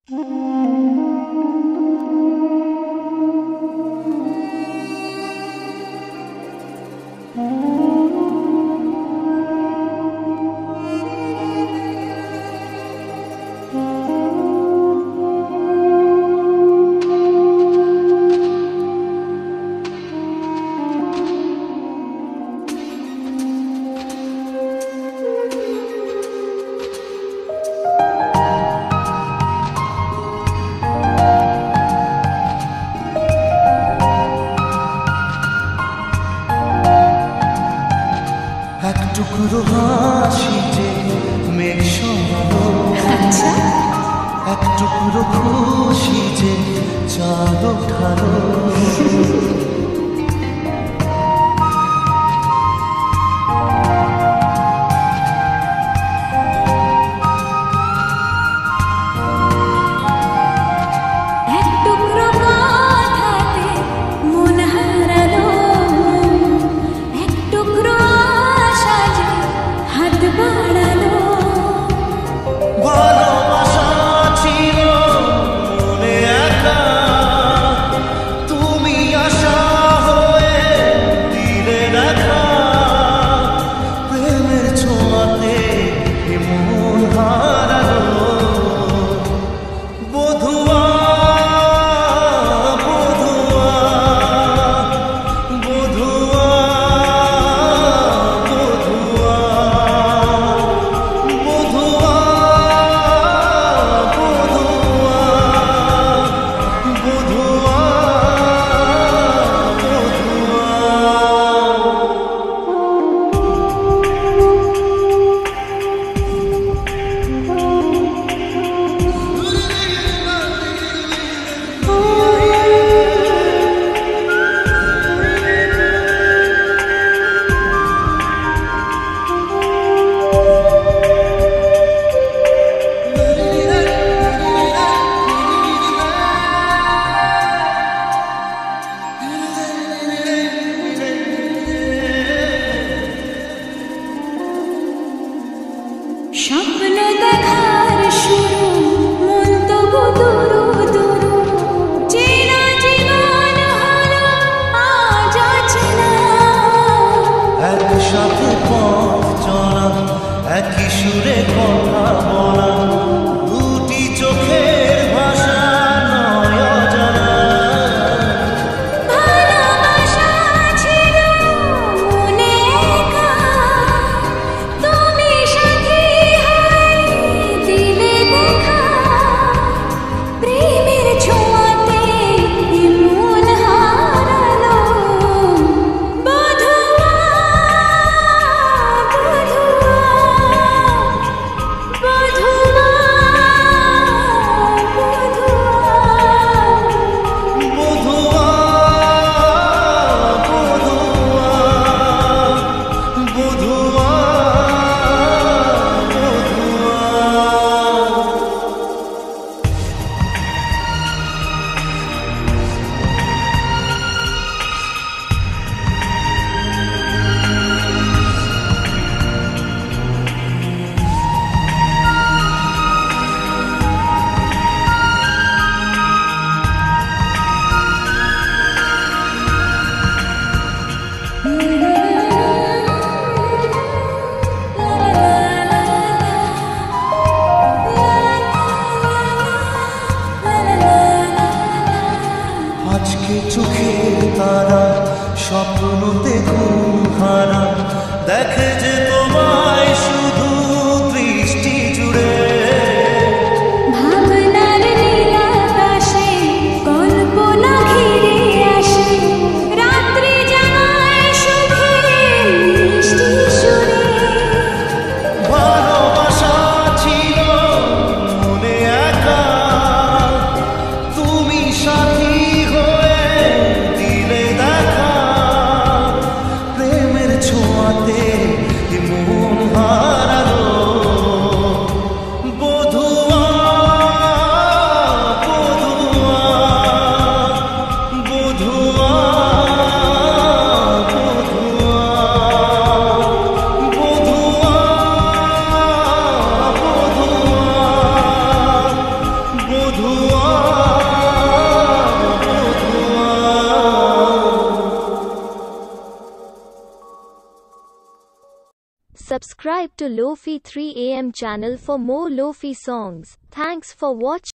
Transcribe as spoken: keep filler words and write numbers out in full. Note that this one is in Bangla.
টুকরো হাসি যে মেঘ সরালো, আচ্ছা এক টুকরো খুশি যে চাঁদ ওঠালো। স্বপ্ন দেখার শুরু মন তবু দুরু দুরু, চেনা জীবন হলো আজ অচেনা। একসাথে পথ চলা, একই সুরে কথা বলা, দুটি চোখের ভাষা নয় অজানা। ভালোবাসা ছিল মনে একা, তুমি সাথী হয়ে দিলে দেখা। প্রেমের ছোঁয়াতে মন হারালো, বধুয়া বধুয়া বধুয়া বধুয়া বধুয়া বধুয়া আজকে চোখের তারা স্বপ্নতে ঘুম হারা, দেখে যে তোমায় শুধু দৃষ্টি জুড়ে। ভাবনার নীলাকাশে কল্পনা ঘিরে আসে, রাত্রি জানায় সুখে মিষ্টি সুরে। ভালোবাসা ছিল মনে একা, তুমি সাথী হয়ে দিলে দেখা। Subscribe to Lofi three A M channel for more Lofi songs. Thanks for watching.